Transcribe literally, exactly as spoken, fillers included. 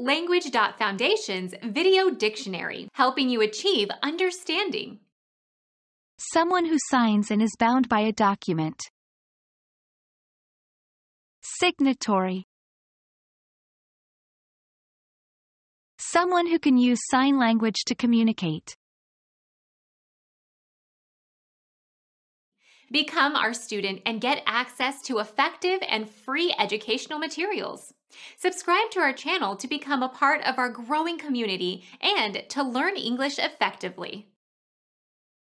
Language.Foundation's Video Dictionary, helping you achieve understanding. Someone who signs and is bound by a document. Signatory. Someone who can use sign language to communicate. Become our student and get access to effective and free educational materials. Subscribe to our channel to become a part of our growing community and to learn English effectively.